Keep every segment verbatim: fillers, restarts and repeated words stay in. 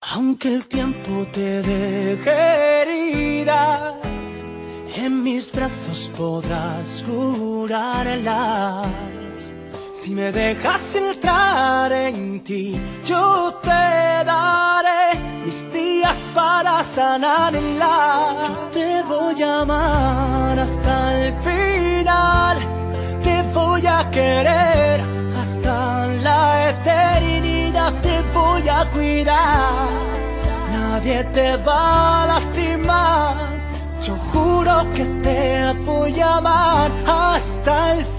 Aunque el tiempo te deje heridas, en mis brazos podrás curarlas. Si me dejas entrar en ti, yo te daré mis días para sanarla. Yo te voy a amar hasta el final, te voy a querer hasta la eternidad, te voy a cuidar, nadie te va a lastimar. Yo juro que te voy a amar hasta el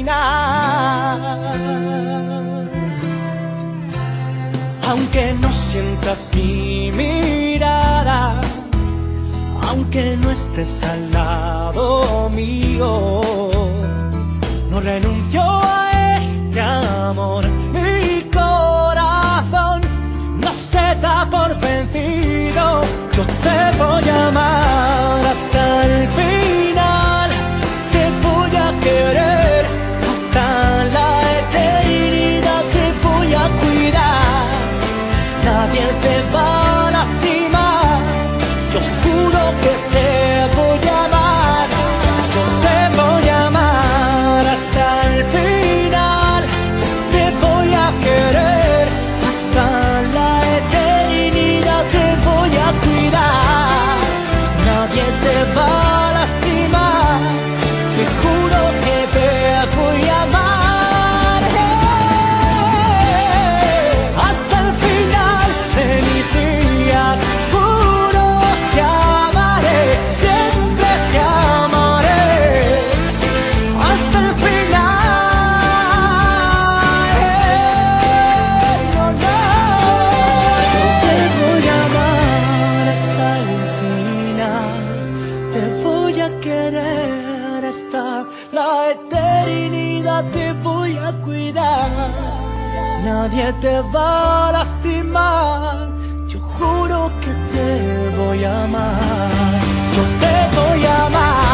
final. Aunque no sientas mi mirada, aunque no estés al lado mío, no renuncio a este amor. Mi corazón no se da por vencido. Yo te voy a amar hasta el final, te voy a querer hasta la eternidad, te voy a cuidar, nadie te va a lastimar. Yo juro que te voy a amar, yo te voy a amar hasta el final, te voy a querer hasta la eternidad, te voy a cuidar, nadie te va a lastimar. Te juro que te voy a amar hasta el final de mis días. Juro que amaré, siempre te amaré hasta el final. No, no. Yo te voy a amar hasta el final, te voy a querer hasta la eternidad, te voy a cuidar, nadie te va a lastimar. Yo juro que te voy a amar, yo te voy a amar.